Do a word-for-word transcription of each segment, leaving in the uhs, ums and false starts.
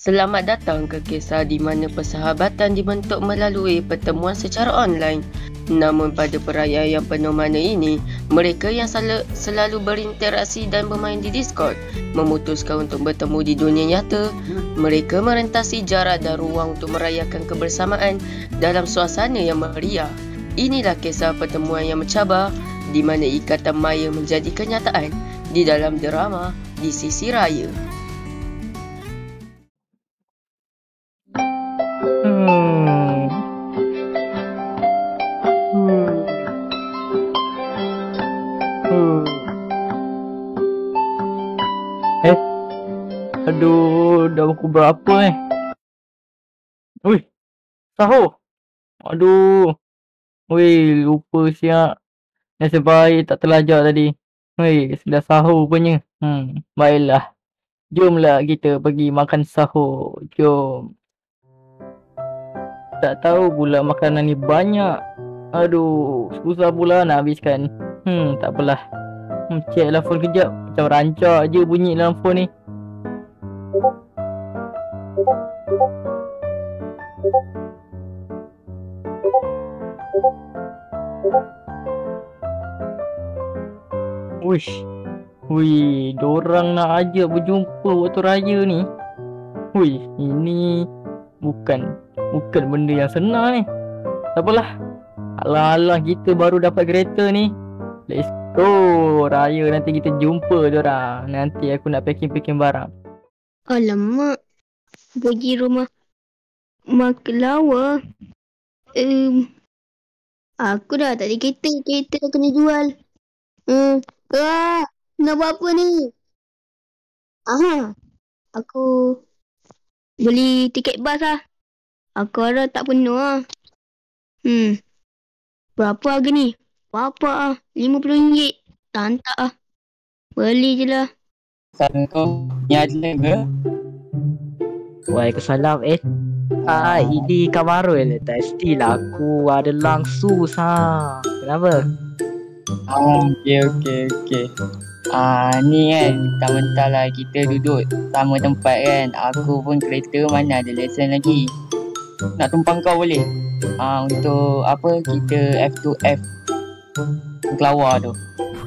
Selamat datang ke kisah di mana persahabatan dibentuk melalui pertemuan secara online. Namun pada perayaan yang penuh makna ini, mereka yang sel- selalu berinteraksi dan bermain di Discord memutuskan untuk bertemu di dunia nyata. Mereka merentasi jarak dan ruang untuk merayakan kebersamaan dalam suasana yang meriah. Inilah kisah pertemuan yang mencabar, di mana ikatan maya menjadi kenyataan di dalam drama di sisi raya. Hmm. Hmm. Hmm. Eh, aduh, dah pukul berapa eh? Wih, sahur. Aduh, wih, lupa siap. Nasib baik tak terlajak tadi. Wih, sudah sahur punya. Hmm, baiklah. Jomlah kita pergi makan sahur. Jom. Tak tahu pula makanan ni banyak. Aduh, susah pula nak habiskan. Hmm, tak apalah. Hmm, check lah phone kejap. Macam rancak je bunyi dalam phone ni. Wish. Wih, dorang nak ajak berjumpa waktu raya ni. Wih, ini bukan bukan benda yang senang ni. Tak apalah. Alah-alah kita baru dapat kereta ni. Let's go. Raya nanti kita jumpa dorang. Nanti aku nak packing-packing barang. Alamak. Pergi rumah Mak Lawa. Um, aku dah tak ada kereta. Kereta dah kena jual. Hmm. Ah, nak buat apa ni? Aha. Aku beli tiket bas lah. Aku harap tak penuh lah. Hmm. Berapa harga ni? Berapa ah? lima puluh ringgit. Tak ah. Beli je lah. Assalamualaikum. Ya ada ke? Waalaikumsalam. Eh, ah, ini Kamarul. Pastilah aku ada langsung sah. Kenapa? Ah, okey okey okey. Ah, ni kan mentah-mentah lah kita duduk sama tempat kan. Aku pun kereta mana ada lesen lagi. Nak tumpang kau boleh? Ah, untuk apa kita F to F Kelawar tu.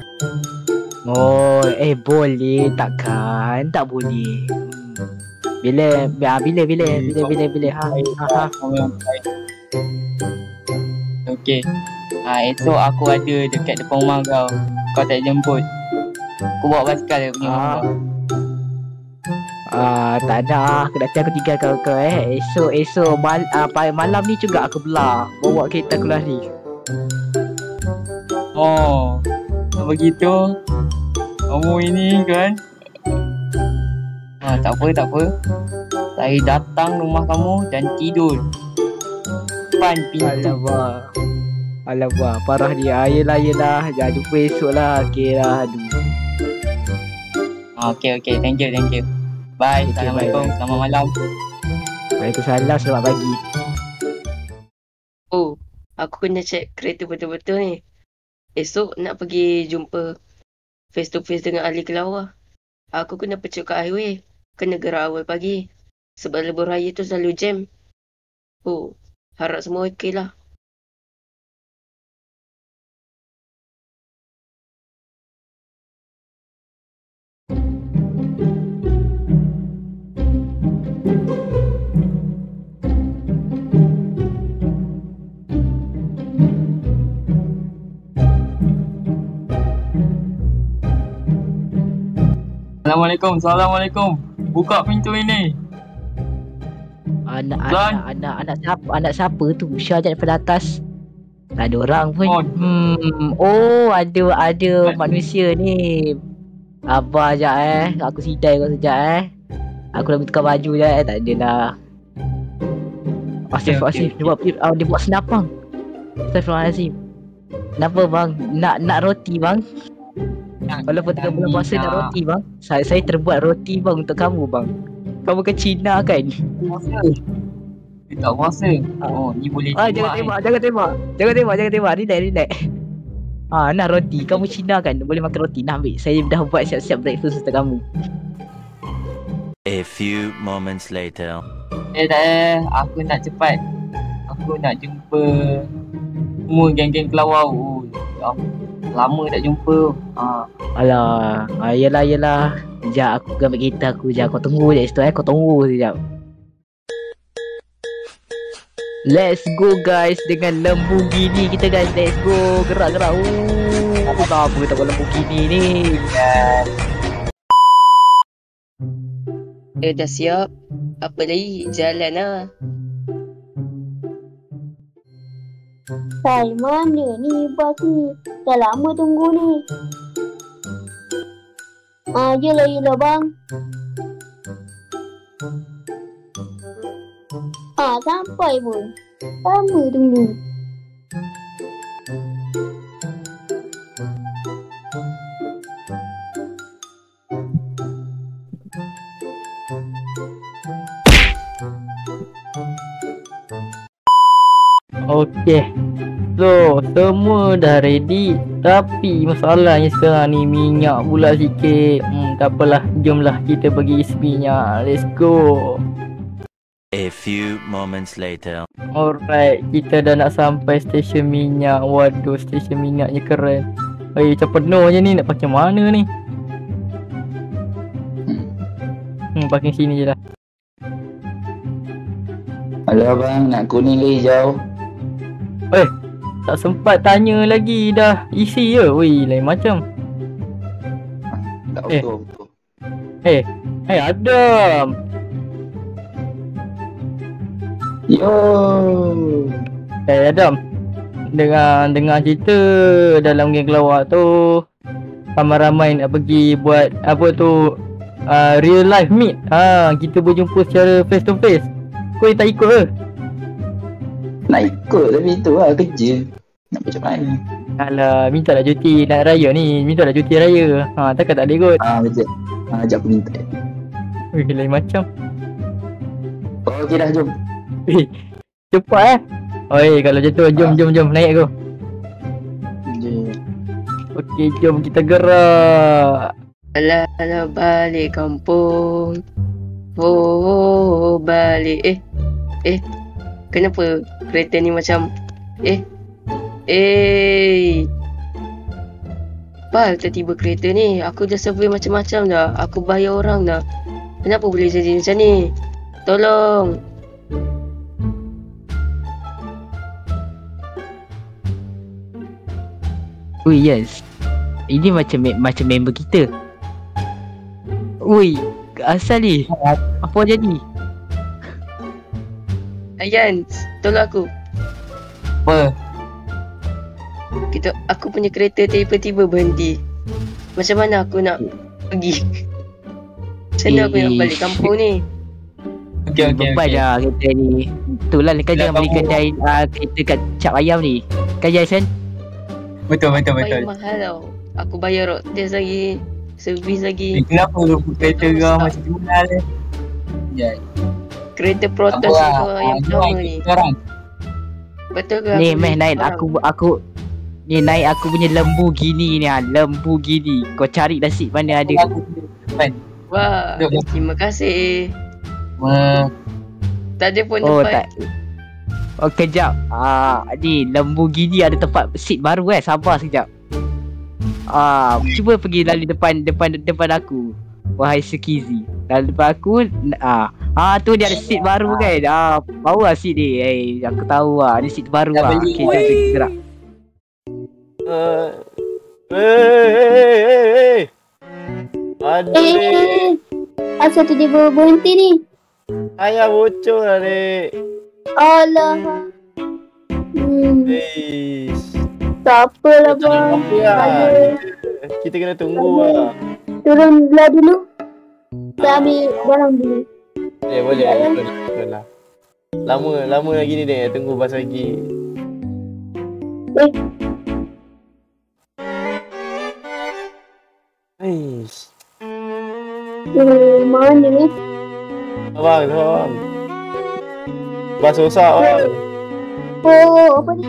Oh, eh boleh takkan? Tak boleh. Hmm. Bila, bila, bila, bila, bila, bila, bila, ha, ha, ha. Okey. Ah, esok aku ada dekat depan rumah kau. Kau tak jemput. Aku bawa basikal punya rumah Ah. kau. Ah, tak ada. Aku nanti aku tinggal kau kau eh. Esok, esok mal, ah, malam ni juga aku belah. Bawa kereta aku lari. Oh, begitu. Kamu ini kan. Ah, tak apa, tak apa. Saya datang rumah kamu dan tidur depan pintu. Alamak. Alamak, parah dia. Ayolah, ayolah. Jangan jumpa esok lah. Okay lah. Aduh. Ah, okay, okay. Thank you, thank you. Bye. Okay, Assalamualaikum. bye, bye. Selamat malam. Waalaikumsalam. Selamat pagi. Oh, aku kena check kereta betul-betul ni. Esok nak pergi jumpa face to face dengan ahli Kelawar. Aku kena pecuk kat highway. Kena gerak awal pagi. Sebab lebuh raya tu selalu jam. Oh, harap semua okey lah. Assalamualaikum. Assalamualaikum. Buka pintu ini. Anak, Tuan. anak, anak, anak siapa? Anak siapa tu? Syah daripada atas. Tak ada orang pun. Oh. Hmm. Oh, ada ada manusia ni. Abah sekejap eh. Aku sidai kau sekejap eh. Aku nak tukar baju je eh. Tak adalah. Asif, Okay, okay, Asif. okay. Dia buat, uh, dia buat senapang. Astagfirullahaladzim. Kenapa bang? Nak nak roti bang? Walaupun tengah bulan puasa nak roti bang. Saya, saya terbuat roti bang untuk kamu bang. Kamu ke Cina kan? Puasa. Dia tak puasa. Oh, ni boleh Ah, jangan eh. tembak, jangan tembak. Jangan tembak, jangan tembak. Relax, relax. Ah, nak roti. Kamu Cina kan? Boleh makan roti. Nak ambil. Saya dah buat siap-siap breakfast untuk kamu. A few moments later. Eh tak eh, aku nak cepat. Aku nak jumpa semua geng-geng kelawar. Oh, ya, lama tak jumpa. Ha. Alah, ah, yelah yelah. Sekejap aku ambil kereta aku je. Kau tunggu je situ eh. Kau tunggu sekejap. Let's go guys dengan Lamborghini kita guys. Let's go. Gerak-gerak. Oh, apa kita buat Lamborghini ni. Yes. Eh, dah siap? Apa lagi? Jalan lah. Hai, mana ni bas ni? Dah lama tunggu ni. Ah, yelah yelah bang. Ah, sampai pun. Lama tunggu. Okey. So, semua dah ready. Tapi masalahnya sekarang ni minyak pula sikit. Hmm, tak apalah. Jomlah kita pergi isi minyak. Let's go. A few moments later. Alright, kita dah nak sampai stesen minyak. Waduh, stesen minyaknya keren. Eh, macam penuh je ni. Nak pakai mana ni? Hmm, parking sini je lah. Alah abang, nak kuning ke hijau? Eh, tak sempat tanya lagi. Dah isi je. Weh, lain macam. Tak Eh. auto, auto. Eh, eh Adam. Yo. Eh Adam, Dengar dengar cerita dalam geng kelawar tu ramai-ramai nak pergi buat apa tu, uh, real life meet. Ha, kita berjumpa secara face to face. Kau tak ikut ke? Nak ikut tapi tu lah kerja. Nak macam mana? Alah, minta lah cuti nak raya ni. Minta lah cuti raya. Ha, takkan tak boleh ikut. Ah betul. Ah jap aku minta. Weh, lain macam. Oh, okey dah jom. Eh, cepat eh. Oi, kalau macam tu jom jom jom naik aku. Je. Okey, jom kita gerak. Alah, alah balik kampung. Oh, oh, oh, balik. Eh, eh, kenapa kereta ni macam Eh, eh Apa tiba-tiba kereta ni? Aku dah survey macam-macam dah. Aku bayar orang dah. Kenapa boleh jadi macam ni? Tolong. Ui yes. Ini macam macam member kita. Ui, asal ni? Apa jadi? Ayan, tolong aku. Apa? Kita, aku punya kereta tiba-tiba berhenti. Macam mana aku nak pergi? Macam mana aku nak balik kampung ni? Okey okey Beban okey. lah kereta ni. Itulah kan Dah jangan beli tahu. kedai uh, kereta kat cap ayam ni. Kan Jason? Betul betul Bayar betul. mahal tau. Aku bayar road test lagi, servis Eh, lagi. kenapa kereta kau macam tu mahal ni? Ya. Kereta Tak Protos apa lah. aku yang Ah, pertama jom, ni. kita orang. Betul ke? Ni aku meh beli naik seorang? aku aku ni naik aku punya Lamborghini ni ah, Lamborghini. Kau cari nasib mana ada. Aku depan. Wah, Jom, jom. terima kasih. Ma, Tak ada pun Oh tempat. tak. Oh kejap. Ah ni Lamborghini ada tempat seat baru eh. Sabar sekejap. Ah cuba pergi lalu depan depan depan aku. Wahai Sekizi. Lalu depan aku ah ah tu dia ada seat baru kan. Ah bawa seat ni. Eh aku tahu ah ni seat baru Dah ah. beli. Okey jom kita gerak. Uh, eh, eh, eh, eh. Aduh, Eh, Dek. eh, asal tu dia ber- berhenti ni? Ayah bocor lah, Dek. Alah. Hmm, Eish. tak apalah Tak bang. apa lah. Ada. Kita kena tunggu lah. Turun belah dulu. Kita ambil barang dulu. Eh, boleh. Betul lah. Betul lah. Lama, lama lagi ni, Dek. Tunggu bas lagi. Eh, Eish. eh mana ni? Abang, abang. Bas rosak, bang. Oh, apa ni?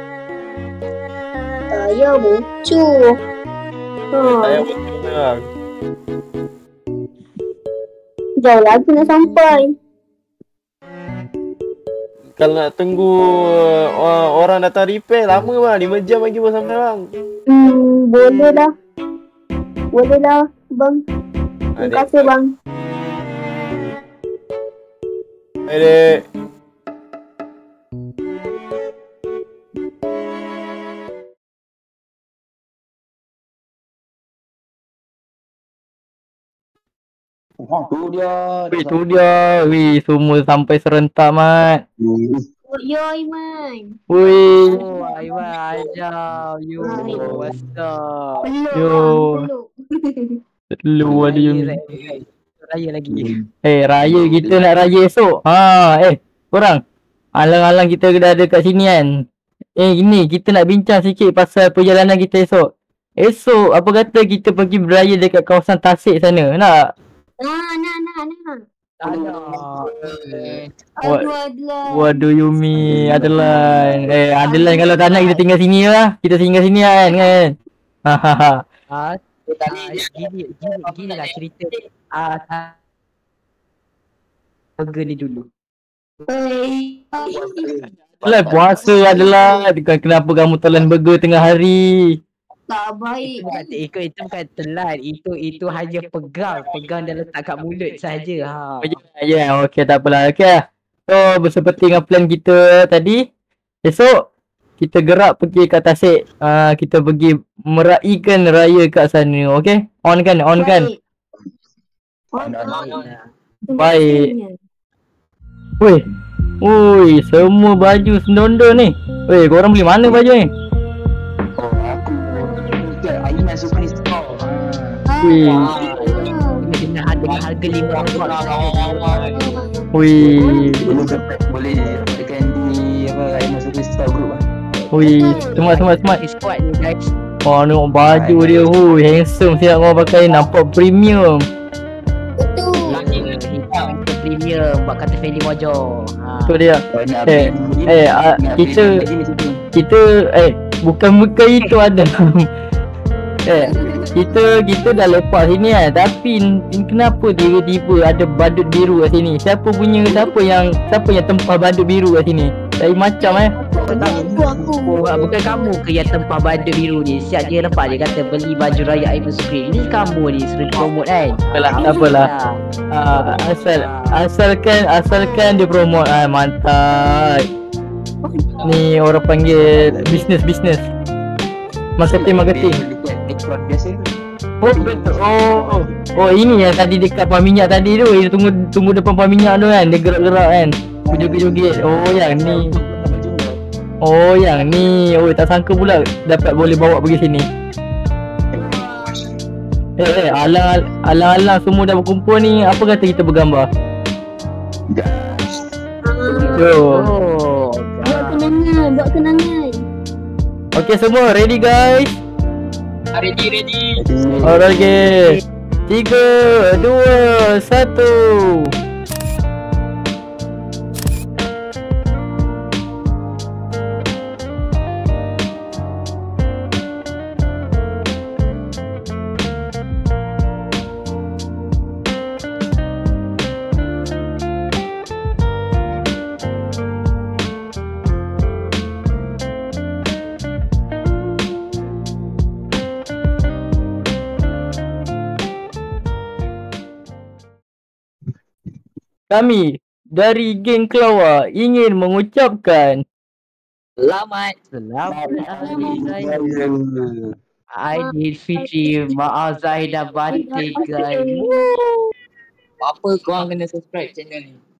Tayar bocor. Ha, Saya bocor, bang. Jauh lagi nak sampai. Kalau nak tunggu uh, orang datang repair lama bang. lima jam lagi baru sampai bang. Hmm, boleh lah. Boleh lah bang. Terima Adik. kasih bang. Adik. Oh, tu dia. Weh, tu dia. Weh, semua sampai serentak, Mat. Oh, yo Iman. Weh. Oh, Aiman, ajab. Yo, Hai. what's up? Peluk Yo. bang, peluk. Lu ada Raya, yang... raya, raya lagi. Eh, raya kita nak raya esok. Ha, eh, korang. Alang-alang kita dah ada kat sini kan. Eh, ini kita nak bincang sikit pasal perjalanan kita esok. Esok, apa kata kita pergi beraya dekat kawasan Tasik sana. Nak? Nah, nah, nah, nah. Alah. What? Aduh, adalah. Waduh Yumi, Adelan. Eh, Adelan kalau tak nak kita tinggal sini lah. Kita tinggal sini kan, kan. Hahaha. Ah, ah, gini, gini, gini lah cerita. Ah, ah, burger ni dulu. Eh, Adelan puasa Adelan. Kenapa kamu telan burger tengah hari? tak baik. Itu bukan, itu, itu bukan telan. Itu itu hanya pegang. Pegang dan letak kat mulut saja. Ha. Oh, ya, yeah, okey, tak apalah. Okey lah. So, berseperti dengan plan kita tadi, esok kita gerak pergi ke Tasik. Uh, kita pergi meraihkan raya kat sana. Okey? On kan? On kan? Baik. On, on. Baik. Weh. Ui, semua baju sendondo ni. Weh, korang beli mana baju ni? Oh, aku dekat Aiman Super Store. Wih. Ini dengan harga, harga lima ringgit. Wih. Boleh dapat, boleh dapatkan di apa Aiman Super Store group ah. Wih. Semat, semat, semat. Squad ni guys. Oh, tengok baju dia. Hui, handsome siap kau pakai. Nampak premium. Betul. Hitam premium buat kata Feli Mojo. Ha. Tu dia. Kau nak Eh, beli eh, ah, nak kita- beli macam tu. Kita eh bukan bukan itu ada. eh kita kita dah lepas sini kan, tapi n- kenapa tiba-tiba ada badut biru kat sini? Siapa punya siapa yang siapa yang tempah badut biru kat sini? Dari macam eh. Aku, aku. Oh, bukan kamu ke yang tempah badut biru ni? Siap dia lepas dia kata beli baju raya Aiman Supreme. Ini kamu ni suruh promote kan? Apalah, tak apalah. Ah, asal asalkan asalkan dia promote ah, mantap. Ni orang panggil business business. Marketing marketing. Dekat Necron biasa. Oh betul. Oh, oh. Oh ini yang tadi dekat pam minyak tadi tu. Dia tunggu tunggu depan pam minyak tu kan. Dia gerak-gerak kan. Joget-joget. Oh yang ni. Oh yang ni. Oh tak sangka pula dapat boleh bawa pergi sini. Eh eh alang alang-alang semua dah berkumpul ni. Apa kata kita bergambar? Yo. Oh. Buat kenangan, buat kenangan. Okay semua ready guys? Ready, ready. Alright okay. Tiga, dua, satu. Kami dari geng Kelawar ingin mengucapkan Selamat Selamat Hari Raya Aidilfitri. Maaf Zahid dan batin guys. Apa korang kena subscribe channel ni?